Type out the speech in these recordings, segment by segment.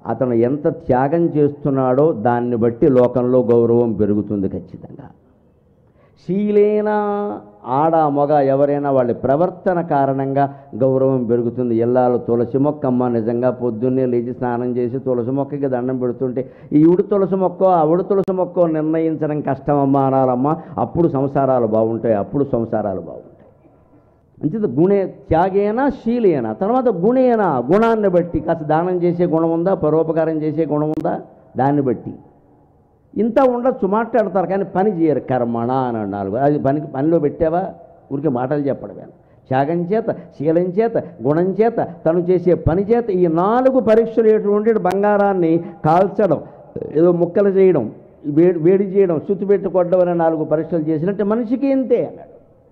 అతను ఎంత త్యాగం చేస్తున్నాడో దాన్ని బట్టి లోకంలో గౌరవం పెరుగుతుంది ఖచ్చితంగా. శీలేన ఆడ మగ ఎవరైనా వాళ్ళ ప్రవర్తన కారణంగా గౌరవం పెరుగుతుంది. ఇల్లాలు తులసి మొక్కమ్మ, నిజంగా పొద్దున్నే లేచి స్నానం చేసి తులసి మొక్కకి దండం పెడుతుంటే ఈవిడ తులసి మొక్కో ఆవిడ తులసి మొక్కో నిర్ణయించడం కష్టమమ్మా అనాలమ్మా. అప్పుడు సంసారాలు బాగుంటాయి, అప్పుడు సంసారాలు బాగుంటాయి. అంచేత గుణే త్యాగేనా శీలేనా. తర్వాత గుణేనా, గుణాన్ని బట్టి కాస్త దానం చేసే గుణం ఉందా, పరోపకారం చేసే గుణం ఉందా, దాన్ని బట్టి ఇంత ఉండొచ్చు. మాట్లాడతారు కానీ పని చేయరు. కర్మణ అని అన్నారు. అది పనిలో పెట్టావా, ఊరికే మాటలు చెప్పడమే. త్యాగం చేత, శీలం చేత, గుణం చేత, తను చేసే పని చేత ఈ 4 పరీక్షలు ఎటువంటి బంగారాన్ని కాల్చడం, ఏదో ముక్కలు చేయడం, వేడి చేయడం, శుద్ధి పెట్టి కొట్టడం అనే 4 పరీక్షలు చేసినట్టే మనిషికి ఇంతే అన్నాడు.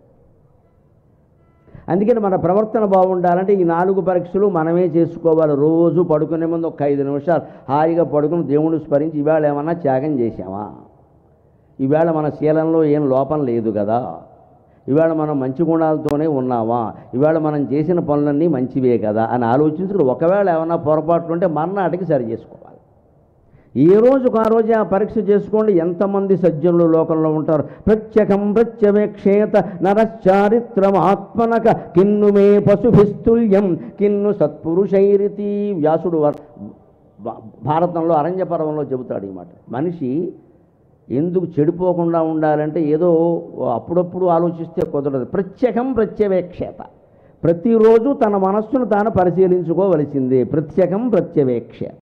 అందుకని మన ప్రవర్తన బాగుండాలంటే ఈ 4 పరీక్షలు మనమే చేసుకోవాలి. రోజు పడుకునే ముందు ఒక 5 నిమిషాలు హాయిగా పడుకుని దేవుడు స్మరించి ఈవేళ ఏమన్నా త్యాగం చేశామా, ఈవేళ మన శీలంలో ఏం లోపం లేదు కదా, ఈవేళ మనం మంచి గుణాలతోనే ఉన్నామా, ఈవేళ మనం చేసిన పనులన్నీ మంచివే కదా అని ఆలోచించుకుని ఒకవేళ ఏమన్నా పొరపాట్లు ఉంటే మర్నాటికి సరి చేసుకోవాలి. ఏ రోజుకు ఆ రోజే ఆ పరీక్ష చేసుకోండి. ఎంతమంది సజ్జనులు లోకంలో ఉంటారు. ప్రత్యకం ప్రత్యవేక్షేత నరశ్చారిత్రమాత్మనక కిన్ను మే పశుభిస్తుల్యం కిన్ను సత్పురుషైరితి. వ్యాసుడు భారతంలో అరణ్య పర్వంలో చెబుతాడు ఈ మాట. మనిషి ఎందుకు చెడిపోకుండా ఉండాలంటే ఏదో అప్పుడప్పుడు ఆలోచిస్తే కుదరదు. ప్రత్యకం ప్రత్యవేక్షేత, ప్రతిరోజు తన మనస్సును తాను పరిశీలించుకోవలసిందే. ప్రత్యకం ప్రత్యవేక్ష.